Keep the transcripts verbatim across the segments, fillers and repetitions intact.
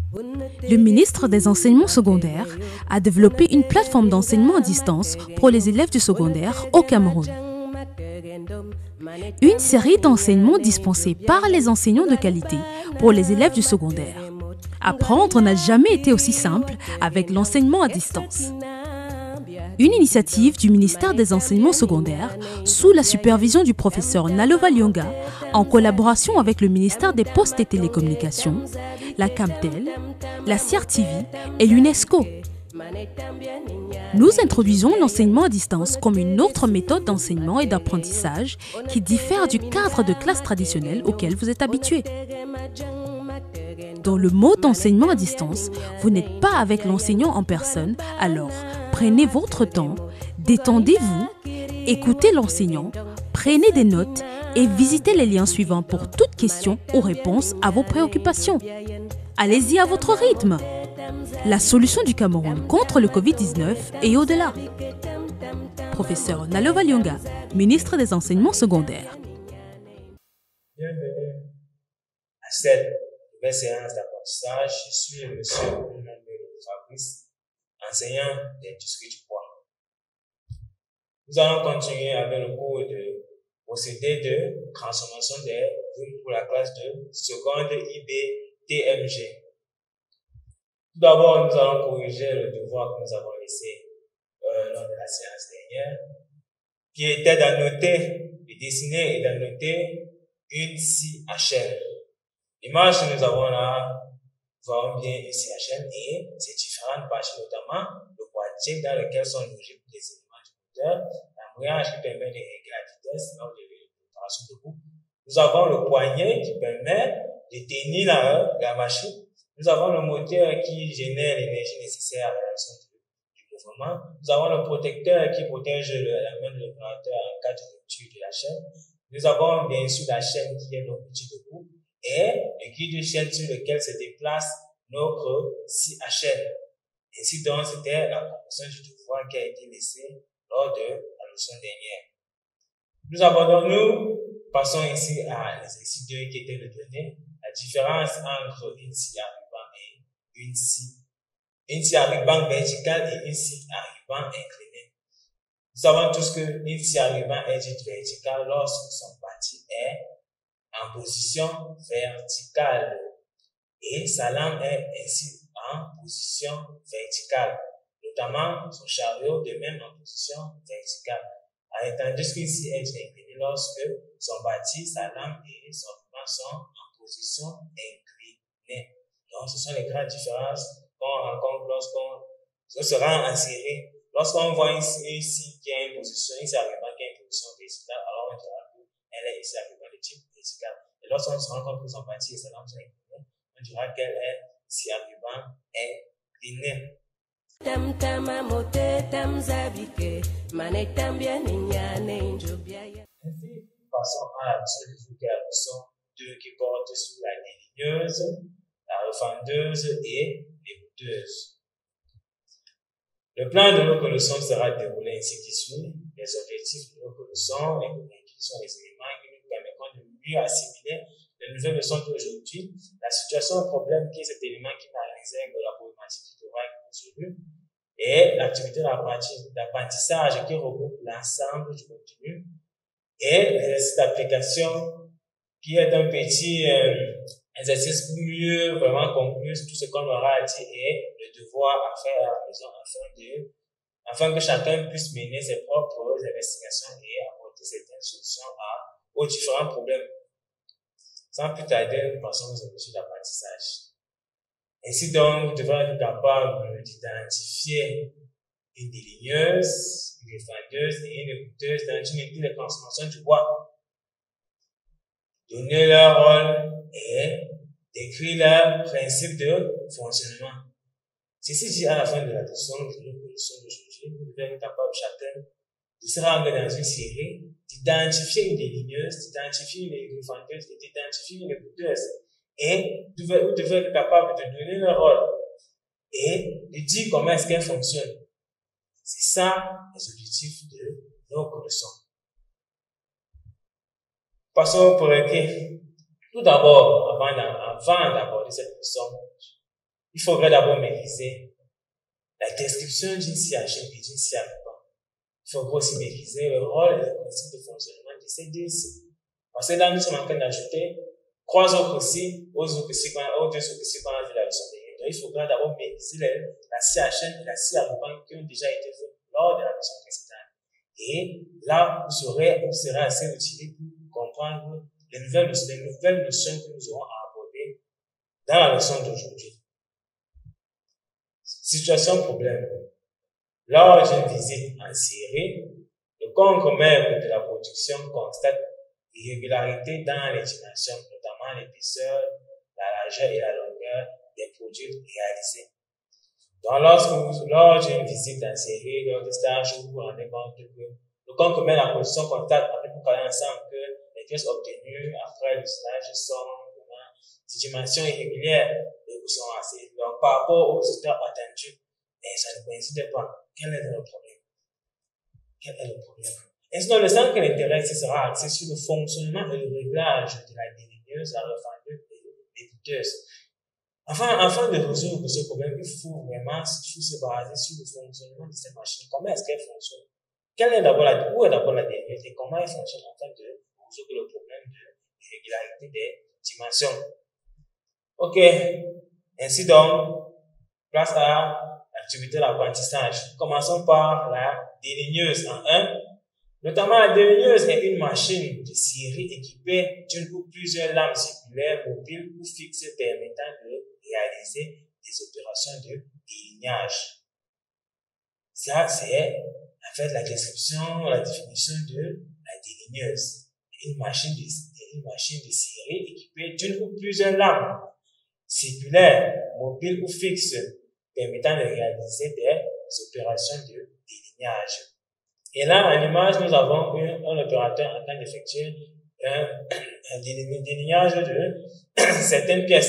Le ministre des Enseignements secondaires a développé une plateforme d'enseignement à distance pour les élèves du secondaire au Cameroun. Une série d'enseignements dispensés par les enseignants de qualité pour les élèves du secondaire. Apprendre n'a jamais été aussi simple avec l'enseignement à distance. Une initiative du ministère des Enseignements secondaires sous la supervision du professeur Nalova Lyonga en collaboration avec le ministère des Postes et Télécommunications, la Camtel, la C R T V et l'UNESCO. Nous introduisons l'enseignement à distance comme une autre méthode d'enseignement et d'apprentissage qui diffère du cadre de classe traditionnel auquel vous êtes habitué. Dans le mode d'enseignement à distance, vous n'êtes pas avec l'enseignant en personne, alors prenez votre temps, détendez-vous, écoutez l'enseignant, prenez des notes et visitez les liens suivants pour toute question ou réponse à vos préoccupations. Allez-y à votre rythme. La solution du Cameroun contre le covid dix-neuf et au-delà. Professeur Nalova Lyonga, ministre des Enseignements secondaires. Bienvenue à cette nouvelle séance d'apprentissage. Je suis le monsieur Fabrice, enseignant d'industrie du bois. Nous allons continuer avec le cours de procédé de transformation des grumes pour la classe de seconde I B T M G. Tout d'abord, nous allons corriger le devoir que nous avons laissé euh, lors de la séance dernière, qui était d'annoter, de dessiner et d'annoter une scie à chaîne. L'image que nous avons là, nous voyons bien une scie à chaîne et ses différentes parties, notamment le boîtier dans lequel sont logés les éléments du moteur, l'embrayage qui permet de régler la vitesse lors de l'opération de roue. Nous avons le poignet qui permet de tenir la, la machine. Nous avons le moteur qui génère l'énergie nécessaire à la réaction du, du mouvement. Nous avons le protecteur qui protège le, la main de l'opérateur en cas de rupture de la chaîne. Nous avons bien sûr la chaîne qui est notre outil de coupe et le guide de chaîne sur lequel se déplace notre scie à chaîne. Ainsi donc, c'était la compréhension du devoir qui a été laissée lors de la leçon dernière. Nous abordons, nous passons ici à l'exercice deux qui était de donner la différence entre une scie à ruban et une scie, une scie à ruban verticale et une scie à ruban inclinée. Nous savons tous qu'une scie à ruban est dite verticale lorsque son partie est en position verticale et sa lame est ainsi en position verticale, notamment son chariot de même en position verticale. Tandis qu'une scie est inclinée lorsque son bâti, sa lame et son ruban sont en position inclinée. Donc, ce sont les grandes différences qu'on rencontre lorsqu'on se rend en série. Lorsqu'on voit une scie qui a une position, une scie à ruban qui a une position verticale, alors on dira qu'elle est ici à ruban de type vertical. Et lorsqu'on se rend compte que son bâti et sa lame sont inclinées, on dira qu'elle est ici à ruban inclinée. Ainsi, passons à la leçon du jour qui est la leçon deux qui porte sur la déligneuse, la refendeuse et l'écouteuse. Le plan de notre leçon sera déroulé ainsi qui suit. Les objectifs de notre leçon et qui sont les éléments qui nous permettront de mieux assimiler les nouvelles leçons d'aujourd'hui, la situation au problème qui est cet élément qui n'a réserve de la problématique qui devra être résolue, et l'activité d'apprentissage qui regroupe l'ensemble du contenu, et l'exercice d'application qui est un petit euh, exercice pour mieux vraiment conclure tout ce qu'on aura dit et le devoir à faire à la maison afin, de, afin que chacun puisse mener ses propres investigations et apporter certaines solutions à, aux différents problèmes. Sans plus tarder, nous passons aux objectifs d'apprentissage. Ainsi donc, vous devrez être capable d'identifier une déligneuse, une refendeuse et une écouteuse dans une étude de transformation du bois. Donner leur rôle et décrire leur principe de fonctionnement. Ceci dit à la fin de la leçon, de notre leçon d'aujourd'hui, vous devez être capable chacun de se rendre dans une série, d'identifier une déligneuse, d'identifier une refendeuse et d'identifier une écouteuse. Et vous devez, vous devez être capable de donner leur rôle et de dire comment est-ce qu'elle fonctionne. C'est ça les objectifs de notre leçon. Passons pour écrire. Tout d'abord, avant d'aborder cette leçon, il faudrait d'abord maîtriser la description d'une scie à chaîne et d'une scie à ruban. Il faudrait aussi maîtriser le rôle et le principe de fonctionnement de ces deux scies. Parce que là, nous sommes en train d'ajouter trois autres scies aux autres scies qu'on a, aux deux autres scies qu'on a vu la leçon dernière. Donc, il faudra d'abord maîtriser la scie à chaîne et la scie à ruban qui ont déjà été faites lors de la leçon précédente. Et là, vous serez, vous serez assez utile pour comprendre les nouvelles, les nouvelles notions que nous aurons à aborder dans la leçon d'aujourd'hui. Situation problème. Lors d'une visite en série, le contre-maître de la production constate l'irrégularité dans les dimensions, notamment l'épaisseur, la largeur et la longueur des produits réalisés. Donc, lorsque vous, lors d'une visite en série, lors des stages, vous vous rendez compte que le contre-maître de la production constate, après vous parlez ensemble, que les pièces obtenues après le stage sont de dimensions irrégulières et vous sont assez. Donc, par rapport aux résultats attendus, mais ça ne coïncide pas. Quel est le problème? Quel est le problème? Et sinon, le centre qui l'intéresse sera axé sur le fonctionnement et le réglage de la déligneuse, la refendeuse et l'écouteuse. Enfin, afin de résoudre ce problème, il faut vraiment se baser sur le fonctionnement de cette machine. Comment est-ce qu'elle fonctionne? Quelle est d'abord la, où est d'abord la déligneuse et comment elle fonctionne afin de résoudre le problème de l'irrégularité des dimensions? Ok. Ainsi donc, place à l'activité d'apprentissage. Commençons par la déligneuse en un. Notamment, la déligneuse est une machine de scierie équipée d'une ou plusieurs lames circulaires mobiles ou fixes permettant de réaliser des opérations de délignage. Ça, c'est en fait la description, la définition de la déligneuse. Une machine de, une machine de scierie équipée d'une ou plusieurs lames circulaires, mobiles ou fixes permettant de réaliser des opérations de délignage. Et là, en image, nous avons un, un opérateur en train d'effectuer un, un délignage de certaines pièces.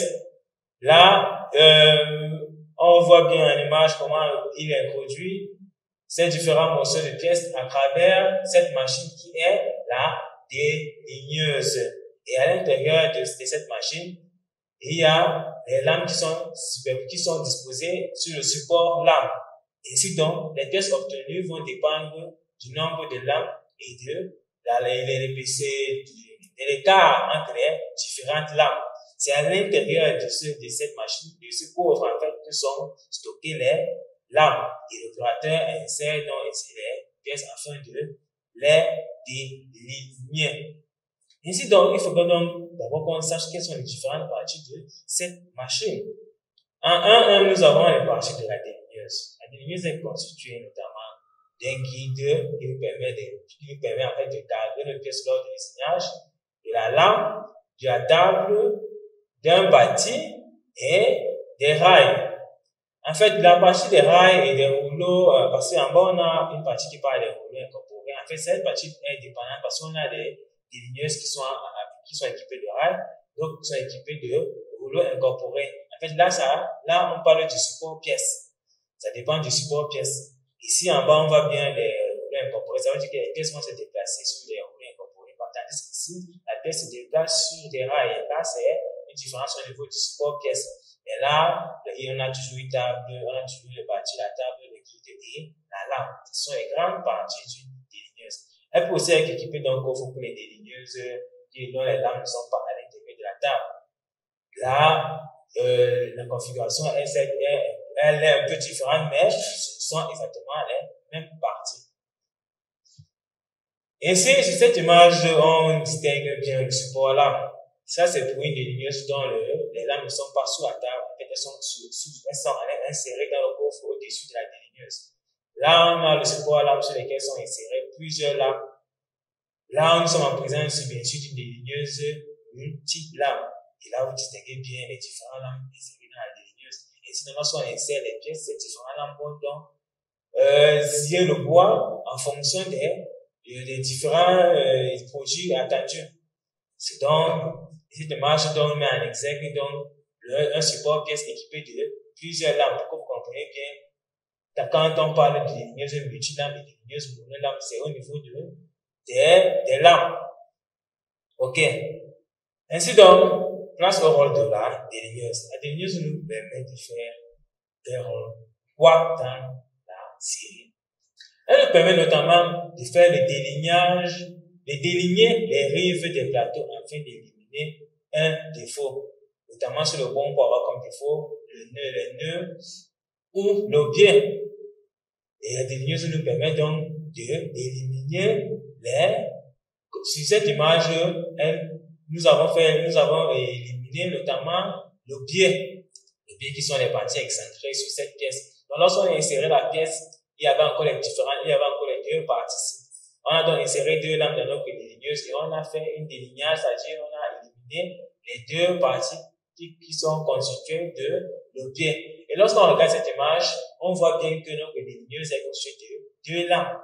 Là, euh, on voit bien en image comment il introduit ces différents morceaux de pièces à travers cette machine qui est la déligneuse. Et à l'intérieur de, de cette machine, il y a les lames qui sont, qui sont disposées sur le support lame. Ainsi donc, les pièces obtenues vont dépendre du nombre de lames et de l'épaisseur, de l'écart entre les différentes lames. C'est à l'intérieur de, ce, de cette machine, de ce coffre, en fait, que sont stockées les lames. Et l'opérateur insère donc ici les pièces afin de les déligner. Ainsi donc, il faut que donc, d'abord qu'on sache quelles sont les différentes parties de cette machine. En un, un, nous avons les parties de la déligneuse. La déligneuse est constituée notamment d'un guide qui nous permet de, qui nous permet en fait de garder les pièces lors du dessinage, de la lame, de la table, d'un bâti et des rails. En fait, la partie des rails et des rouleaux, euh, parce qu'en bas, on a une partie qui parle des rouleaux incorporés. En fait, cette partie est dépendante parce qu'on a des déligneuses qui sont, qui sont équipées de rails, donc qui sont équipées de rouleaux incorporés. En fait, là, ça, là, on parle du support pièce. Ça dépend du support pièce. Ici, en bas, on voit bien les rouleaux incorporés. Ça veut dire que les pièces vont se déplacer sur les rouleaux incorporés. Tandis qu'ici, la pièce se déplace sur des rails. Et là, c'est une différence au niveau du support pièce. Et là, on a toujours une table, on a toujours le bâti, la table, le guide et la lame. Ce sont les grandes parties d'une déligneuse. Elle peut aussi être équipée d'un coffre pour les déligneuses dont les lames ne sont pas à l'intérieur de la table. Là, euh, la configuration, elle, elle, elle est un peu différente, mais ce sont exactement les mêmes parties. Ainsi, sur cette image, on distingue bien le support lame. Ça, c'est pour une déligneuse dont le, les lames ne sont pas sous la table, elles sont, sous, sous, elles sont insérées dans le coffre au-dessus de la déligneuse. Là, on a le support lame sur lesquels sont insérées plusieurs lames. Là, nous sommes en présence, bien sûr, d'une déligneuse multi-lame. Et là, vous distinguez bien les différentes lames insérées dans la déligneuse. Et sinon, si on insère les pièces, ces différentes lames vont donc euh, scier le bois en fonction des, des différents euh, produits attendus. C'est donc, cette image donc met en exergue donc le, un support pièce équipé de plusieurs lames. Pour que vous compreniez bien, quand on parle de déligneuse multi-lames et déligneuse monolames, c'est au niveau de, des, des lames. Ok. Ainsi donc, place au rôle de la déligneuse. La déligneuse nous permet de faire leur poids dans la scierie. Elle nous permet notamment de faire le délignage, de déligner les rives des plateaux afin d'éliminer un défaut, notamment sur le bon pour avoir comme défaut le nœud, les nœuds ou le biais. Et la déligneuse nous permet donc d'éliminer les. Sur cette image, elle, nous avons fait, nous avons éliminé notamment le biais, le biais qui sont les parties excentrées sur cette pièce. Donc, lorsqu'on a inséré la pièce, il y avait encore les différents, il y avait encore les deux parties. On a donc inséré deux lames dans notre déligneuse et on a fait une délignage, c'est-à-dire on a éliminé les deux parties qui, qui sont constituées de le biais. Et lorsqu'on regarde cette image, on voit bien que notre déligneuse est constituée de deux lames.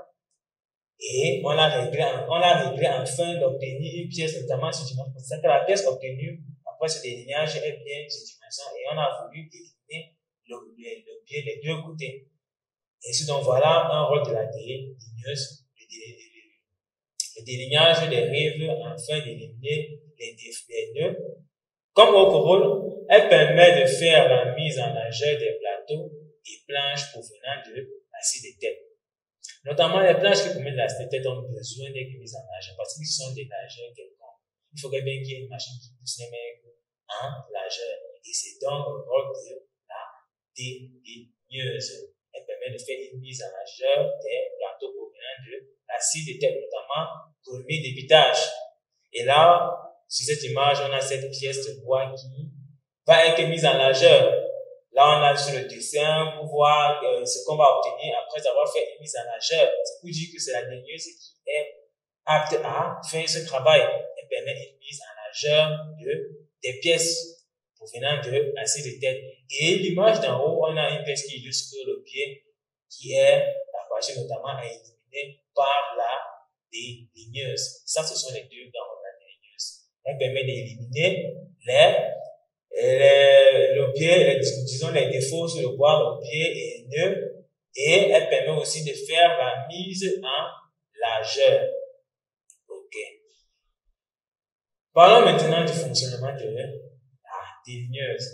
Et on l'a réglé, on l'a réglé afin d'obtenir une pièce notamment sur dimension. C'est que la pièce obtenue après ce délignage est bien sur dimension et on a voulu éliminer le, le, le biais des deux côtés. Ainsi donc voilà un rôle de la déligneuse, le, le, le délignage des rives afin d'éliminer les, les nœuds. Comme autre rôle, elle permet de faire la mise en nageur des plateaux et planches provenant de l'acier de tête. Notamment les planches qui proviennent de l'acier de tête ont besoin d'être mises en nageur parce qu'ils sont des nageurs quelconques. Il faudrait bien qu'il y ait une machine qui pousse les mecs en nageur. Et c'est donc le rôle de la déligneuse. Elle permet de faire une mise en nageur des plateaux provenant de l'acier de tête, notamment remis d'évitage. Et là, sur cette image, on a cette pièce de bois qui va être mise en nageur. Là, on a sur le dessin pour voir euh, ce qu'on va obtenir après avoir fait une mise en nageur. C'est pour dire que c'est la déligneuse qui est apte à faire ce travail. Elle permet une mise en nageur de, des pièces provenant de l'acier de tête. Et l'image d'en haut, on a une pièce qui illustre le pied, qui est la partie notamment à éliminer par la déligneuse. Ça, ce sont les deux grands de la déligneuse. Elle permet d'éliminer les Les, le pied, disons les défauts sur le bois, le pied et le nœud, et elle permet aussi de faire la mise en largeur. Ok. Parlons maintenant du fonctionnement de la déligneuse.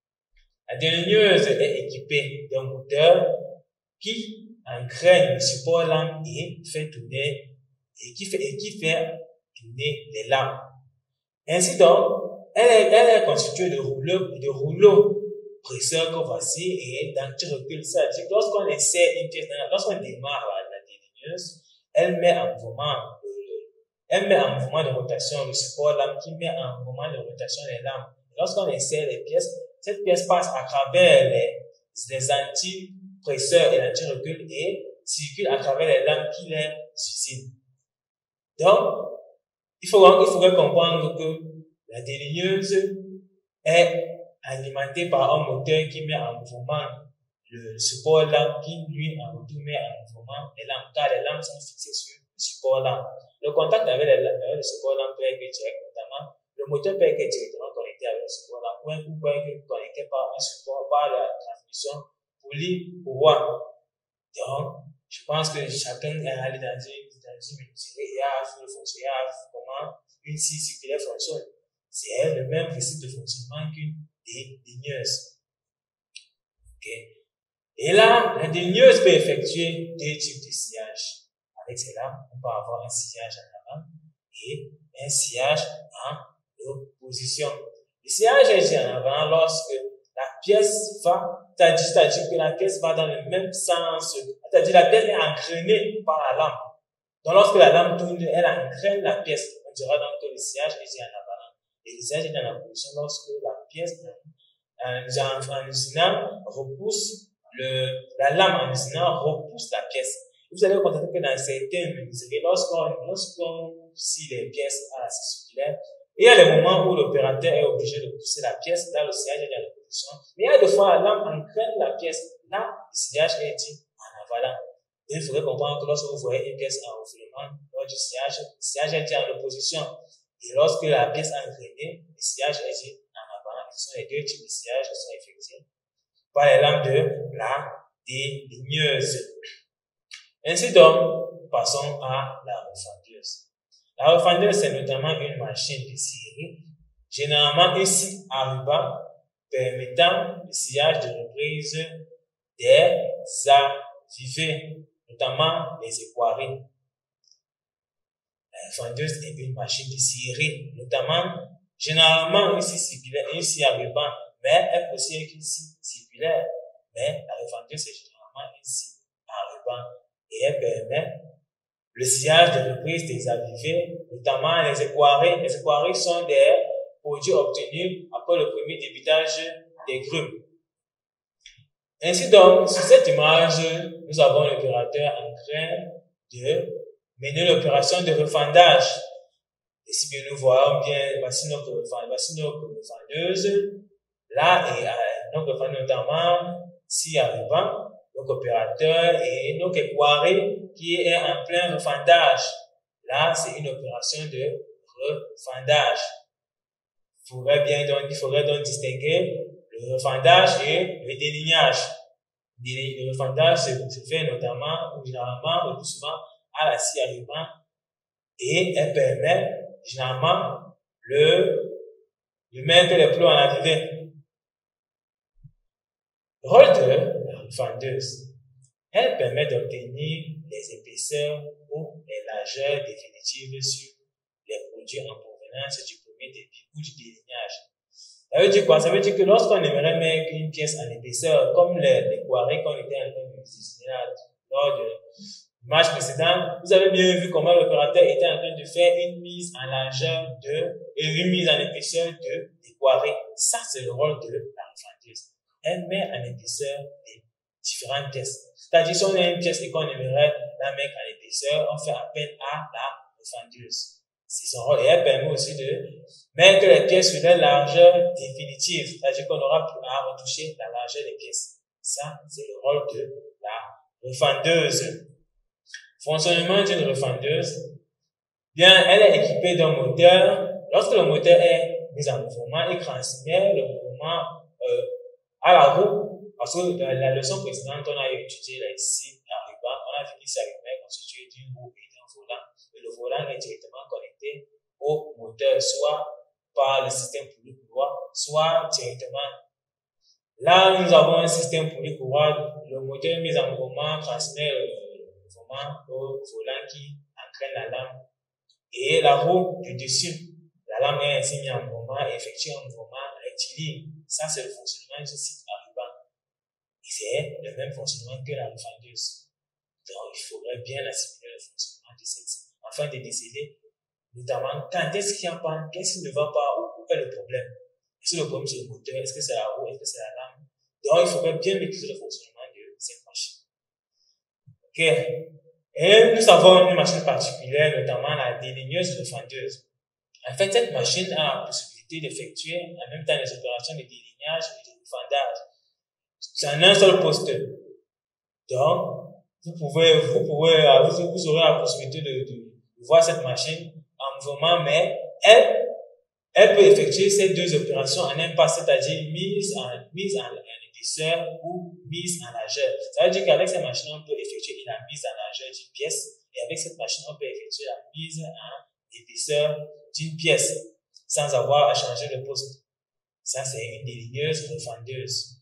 La déligneuse est équipée d'un moteur qui engraine le support lame et fait tourner, et qui fait, et qui fait tourner les lames. Ainsi donc, Elle est, elle est constituée de rouleaux, de rouleaux presseurs comme voici et d'anti-recul. C'est-à-dire que lorsqu'on insère une pièce, lorsqu'on démarre la, la déligneuse, elle met en mouvement, euh, elle met en mouvement de rotation le support lame qui met en mouvement de rotation les lames. Lorsqu'on insère les pièces, cette pièce passe à travers les, les anti-presseurs et l'anti-recul et circule à travers les lames qui les suscitent. Donc, il faudrait, il faudrait comprendre que la déligneuse est alimentée par un moteur qui met en mouvement le support lame qui, lui, en retour, met en mouvement les lames, car les lames sont fixées sur le support lame. Le contact avec, les, avec le support lame peut être direct, notamment. Le moteur peut être directement connecté avec le support lame, ou un coup peut être connecté par un support, par la transmission poulie-pouvoir. Donc, je pense que chacun est allé dans une, dans une menuiserie et a vu le fonctionnement, comment une scie circulaire fonctionne. C'est le même principe de fonctionnement qu'une déligneuse. Ok. Et là, la déligneuse peut effectuer deux types de sciage. Avec cela, on peut avoir un sciage en avant et un sciage en opposition. Le sciage est en avant lorsque la pièce va, c'est-à-dire que la pièce va dans le même sens, c'est-à-dire la pièce est engrainée par la lame. Donc lorsque la lame tourne, elle engraine la pièce. On dira donc que le sciage est en avant. Et le sciage est dans la position lorsque la pièce en, en usinant repousse le, la lame en usinant repousse la pièce. Vous allez constater que dans certaines menuiseries, lorsqu'on, lorsqu'on scie les pièces à la scie circulaire, il y a des moments où l'opérateur est obligé de pousser la pièce, là le sciage est dans la position. Mais il y a des fois, la lame engraine la pièce, là le sciage est dit en avalant. Et il faudrait comprendre que lorsque vous voyez une pièce en refoulement, lors du sciage, le sciage est dit en opposition. Et lorsque la pièce est engrainée, le sciage est dit en avant. Ce sont les deux types de sciage qui sont effectués par les lames de la déligneuse. Ainsi donc, passons à la refendeuse. La refendeuse, c'est notamment une machine de scierie, généralement une scie à ruban permettant le sciage de reprise des arrivées, notamment les équarries. La refendeuse est une machine de scierie, notamment, généralement, une scie circulaire et une scie à ruban, mais elle peut aussi être une scie circulaire, mais la refendeuse est généralement une scie à ruban et elle permet le sciage de reprise des arrivées, notamment les équarries. Les équarries sont des produits obtenus après le premier débitage des grumes. Ainsi donc, sur cette image, nous avons l'opérateur en train de mener l'opération de refendage. Et si bien nous voyons bien, voici notre refendeuse. Là, et euh, notre refendeuse notamment, si à ruban, notre opérateur et notre équarrie qui est en plein refendage. Là, c'est une opération de refendage. Il faudrait bien donc, il faudrait donc distinguer le refendage et le délignage. Le refendage se fait notamment, ou généralement, le plus souvent, à la scie à ruban et elle permet généralement le, de mettre les plots en arrivée. Le rôle de la refendeuse, elle permet d'obtenir les épaisseurs ou les largeurs définitives sur les produits en provenance du premier débit ou du délignage. Ça veut dire quoi? Ça veut dire que lorsqu'on aimerait mettre une pièce en épaisseur, comme les, les quarries qu'on était en train de dessiner lors de l'image précédente, vous avez bien vu comment l'opérateur était en train de faire une mise en largeur de, et une mise en épaisseur de, des quarries. Ça, c'est le rôle de la refendeuse. Elle met en épaisseur des différentes pièces. C'est-à-dire, si on a une pièce et qu'on aimerait la mettre en épaisseur, on fait appel à la refendeuse. C'est son rôle. Et elle permet aussi de mettre les pièces sur leur largeur définitive. C'est-à-dire qu'on n'aura plus à retoucher la largeur des pièces. Ça, c'est le rôle de la refendeuse. Fonctionnement d'une refendeuse. Bien, elle est équipée d'un moteur. Lorsque le moteur est mis en mouvement, il transmet le mouvement euh, à la roue. Parce que dans la leçon précédente, on a étudié la scie à ruban. On a vu qu'il s'agit de constituer d'une roue et d'un volant. Et le volant est directement connecté au moteur, soit par le système poulie-courroie, soit directement. Là, nous avons un système poulie-courroie. Le moteur mis en mouvement transmet le mouvement au volant qui entraîne la lame. Et la roue du dessus, la lame est ainsi mise en mouvement et effectue un mouvement rectiligne. Ça, c'est le fonctionnement du site à ruban. Et c'est le même fonctionnement que la refendeuse. Donc, il faudrait bien assimiler le fonctionnement de cette scie afin de déceler notamment quand est-ce qu'il y a un panne, qu'est-ce qui ne va pas, où est le problème. Est-ce que le problème c'est le moteur, est-ce que c'est la roue, est-ce que c'est la lame. Donc, il faudrait bien maîtriser le fonctionnement de cette machine. Ok. Et nous avons une machine particulière, notamment la déligneuse refendeuse. En fait, cette machine a la possibilité d'effectuer en même temps les opérations de délignage et de refendage. C'est en un seul poste. Donc, vous pouvez, vous pouvez, vous, vous aurez la possibilité de, de, de voir cette machine en mouvement, mais elle, elle peut effectuer ces deux opérations en un pas, c'est-à-dire mise en, mise en, en épaisseur ou mise en largeur. Ça veut dire qu'avec cette machine, on peut effectuer la mise en largeur d'une pièce, et avec cette machine, on peut effectuer la mise en épaisseur d'une pièce, sans avoir à changer de poste. Ça, c'est une déligneuse refendeuse.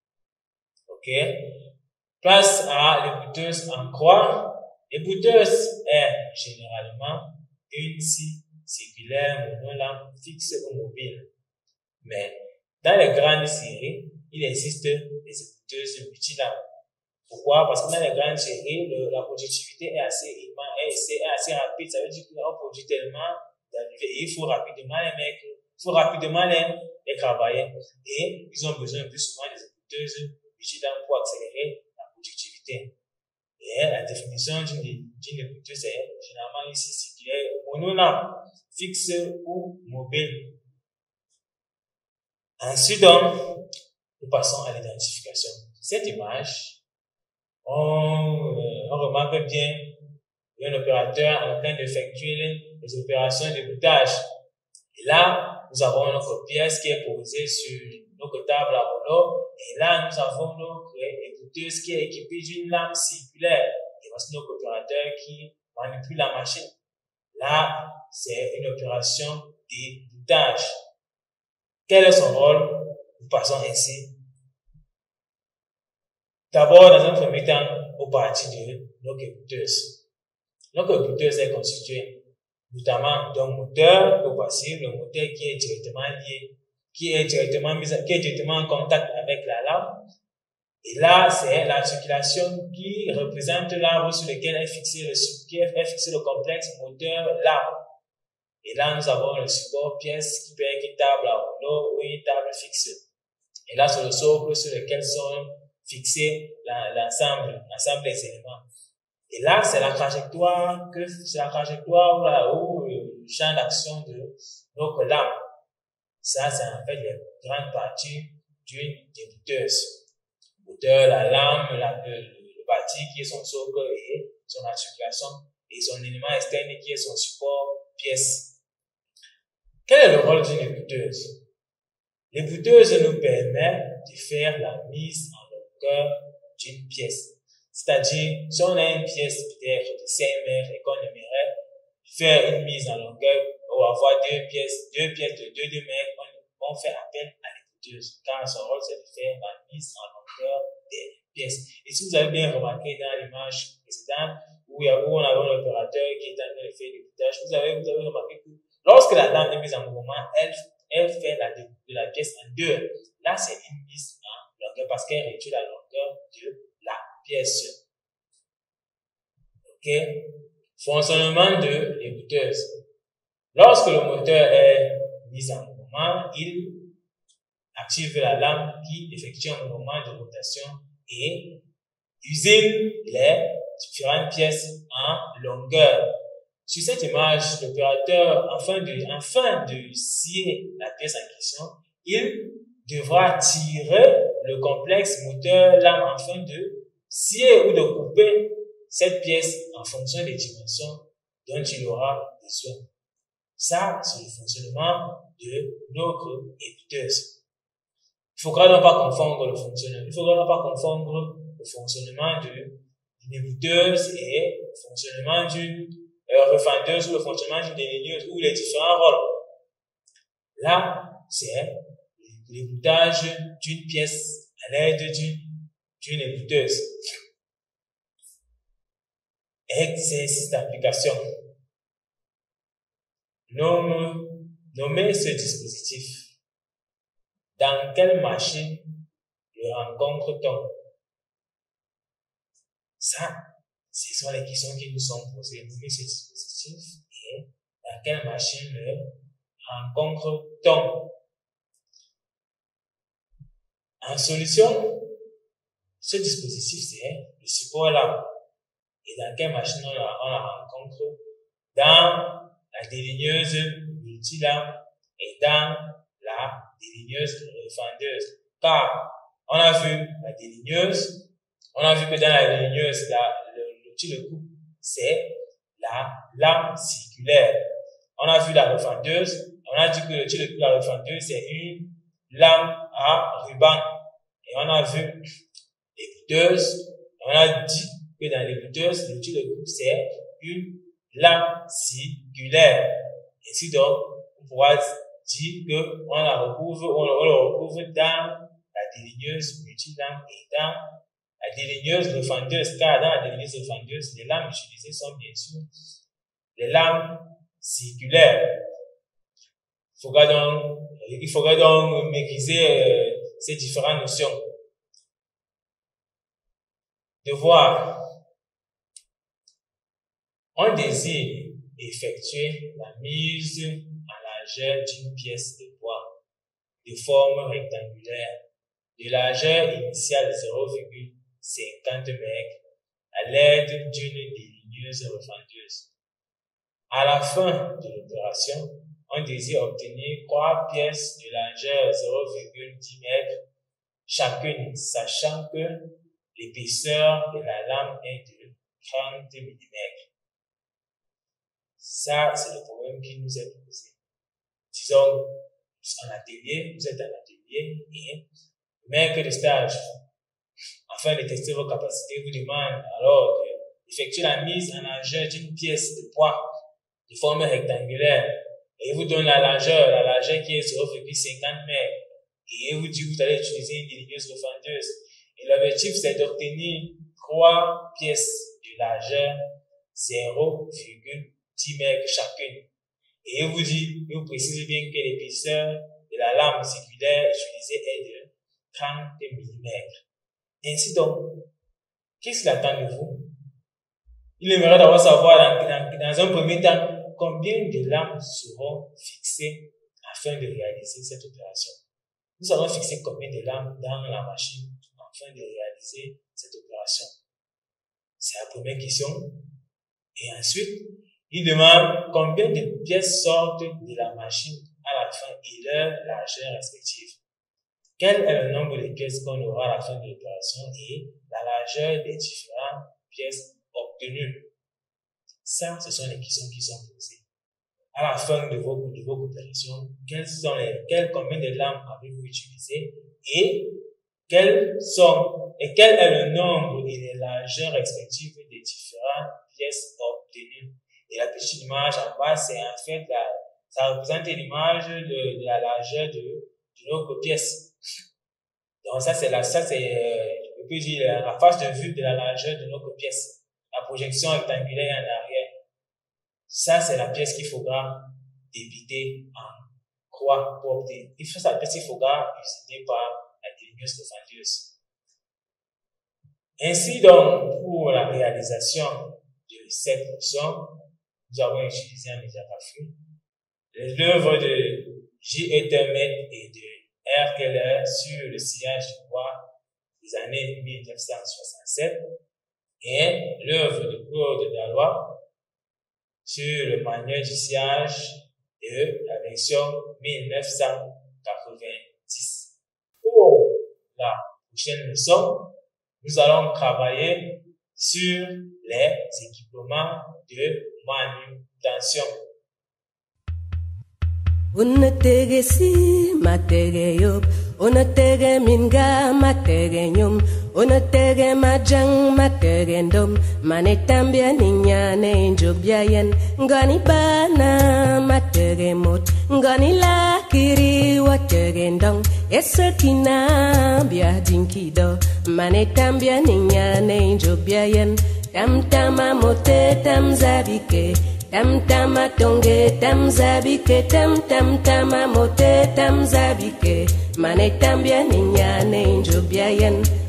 Ok? Place à l'écouteuse en croix. L'écouteuse est généralement une scie circulaire monolame fixe ou mobile. Mais dans les grandes séries, il existe des écouteuses multilames. Pourquoi? Parce que dans les grandes séries, le, la productivité est assez, est, assez, est assez rapide. Ça veut dire qu'on produit tellement d'arrivées et il faut rapidement les mettre, il faut rapidement les, les travailler. Et ils ont besoin plus souvent des écouteuses multilames pour accélérer la productivité. Et la définition d'une écouteuse est généralement ici circulaire monolame, fixe ou mobile. Ensuite, donc, nous passons à l'identification. Cette image, on, euh, on remarque bien un opérateur en train d'effectuer les opérations d'écoutage. Et là, nous avons notre pièce qui est posée sur notre table à rouleau. Et là, nous avons notre écouteuse qui est équipée d'une lame circulaire. Et voici notre opérateur qui manipule la machine. Là, c'est une opération d'écoutage. Quel est son rôle? Nous passons ainsi. D'abord, dans un premier temps, au parti de notre écouteuse. Notre écouteuse est constituée notamment d'un moteur que voici, le moteur qui est directement lié, qui est directement mis, qui est directement en contact avec la lame. Et là, c'est l'articulation qui représente l'arbre sur lequel est fixé le, qui est fixé le complexe moteur-lame. Et là, nous avons le support pièce qui peut être une table à rouleau ou une table fixe. Et là, c'est le socle sur lequel sont fixés l'ensemble, l'ensemble des éléments. Et là, c'est la trajectoire que, c'est la trajectoire là, où le champ d'action de notre lame. Ça, c'est en fait les grandes parties d'une débuteuse. Le moteur, la lame, la, le, le bâti qui est son socle et son articulation et son élément externe qui est son support pièce. Quel est le rôle d'une écouteuse? L'écouteuse nous permet de faire la mise en longueur d'une pièce. C'est-à-dire, si on a une pièce peut-être de cinq mètres et qu'on aimerait faire une mise en longueur ou avoir deux pièces, deux pièces de deux mètres, on, on fait appel à l'écouteuse. Car son rôle, c'est de faire la mise en longueur des pièces. Et si vous avez bien remarqué dans l'image précédente, où, où on avait un opérateur qui est en train de faire l'écoutage, vous avez, vous avez remarqué que lorsque la dame est mise en mouvement, elle, elle fait la, de, de la pièce en deux. Là, c'est une mise en longueur parce qu'elle réduit la longueur de la pièce. Ok? Fonctionnement de l'écouteuse. Lorsque le moteur est mis en mouvement, il active la lame qui effectue un mouvement de rotation et usine les différentes pièces en longueur. Sur cette image, l'opérateur, afin de, afin de scier la pièce en question, il devra tirer le complexe moteur-lame afin de scier ou de couper cette pièce en fonction des dimensions dont il aura besoin. Ça, c'est le fonctionnement de notre écouteuse. Il ne faudra donc pas confondre le fonctionnement. Il ne faudra pas confondre le fonctionnement d'une écouteuse et le fonctionnement d'une euh, refendeuse ou le fonctionnement d'une déligneuse ou les différents rôles. Là, c'est l'écoutage d'une pièce à l'aide d'une écouteuse. Exercice d'application. Nomme, nommez ce dispositif. Dans quelle machine le rencontre-t-on? Ça, ce sont les questions qui nous sont posées. Nommez ce dispositif et dans quelle machine le rencontre-t-on? En solution, ce dispositif, c'est le support là. Et dans quelle machine on la, on la rencontre? Dans la déligneuse multilame et dans la déligneuse refendeuse. Car on a vu la déligneuse, on a vu que dans la déligneuse, l'outil de coupe, c'est la lame circulaire. On a vu la refendeuse, on a dit que l'outil de coupe, la refendeuse, c'est une lame à ruban. Et on a vu l'écouteuse, on a dit que dans l'écouteuse, l'outil de coupe, c'est une lame circulaire. Ainsi donc, on pourra dire qu'on la recouvre, on, on le recouvre dans la déligneuse multilame et dans la déligneuse refendeuse, car dans la déligneuse refendeuse, les lames utilisées sont bien sûr les lames circulaires. Il faudra donc, il faudra donc maîtriser euh, ces différentes notions. Devoir. On désire effectuer la mise en largeur d'une pièce de bois de forme rectangulaire de largeur initiale zéro virgule cinquante mètres à l'aide d'une déligneuse refendeuse. À la fin de l'opération, on désire obtenir trois pièces de largeur zéro virgule dix mètres chacune, sachant que l'épaisseur de la lame est de trente millimètres. Ça, c'est le problème qui nous est posé. Disons, en atelier, vous êtes en atelier et le maître de stage, afin de tester vos capacités, vous demande alors d'effectuer la mise en largeur d'une pièce de bois de forme rectangulaire et il vous donne la largeur, la largeur qui est zéro virgule cinquante mètres et il vous dit que vous allez utiliser une déligneuse refendeuse Et l'objectif, c'est d'obtenir trois pièces de largeur zéro virgule dix mètres chacune. Et il vous dit, il vous précise bien que l'épaisseur de la lame circulaire utilisée est de trente millimètres. Ainsi donc, qu'est-ce qu'il attend de vous? Il aimerait d'abord savoir dans, dans, dans un premier temps combien de lames seront fixées afin de réaliser cette opération. Nous allons fixer combien de lames dans la machine afin de réaliser cette opération. C'est la première question. Et ensuite, il demande combien de pièces sortent de la machine à la fin et leur largeur respective. Quel est le nombre de pièces qu'on aura à la fin de l'opération et la largeur des différentes pièces obtenues. Ça, ce sont les questions qui sont posées. À la fin de vos, de vos opérations, quelles sont les, quelles, combien de lames avez-vous utilisé et quels sont, et quel est le nombre et les largeurs respectives des différentes pièces obtenues. Et la petite image en bas, c'est en fait la, ça représente l'image de, de la largeur de, de notre pièce. Donc ça, c'est la, ça, c'est, je peux dire, la, la face de vue de la largeur de notre pièce. La projection rectangulaire en arrière. Ça, c'est la pièce qu'il faudra débiter en croix pour obtenir. Il faut cette pièce qu'il faudra usiner par la déligneuse refendeuse. Ainsi donc, pour la réalisation de cette leçon, nous avons utilisé un médiagraphe. L'œuvre de J E T M G et de R Keller sur le sillage du bois des années mille neuf cent soixante-sept et l'œuvre de Claude Dallois sur le manuel du sillage de la version mille neuf cent quatre-vingt-dix. Pour la prochaine leçon, nous allons travailler sur les équipements de manutention. Unatege si matege yop, unatege minga matege nyum, unatege majang matege ndom, manetambia ninyane njobia yen, ngani bana matege mot, ngani lakiri watege ndong, esakina bia dinkido, manetambia ninyane njobia yen, tam tama mote tam zabike, tam tama tonge tam zabike tam tam tama mote tam zabike mane tambia ninyane njobia yen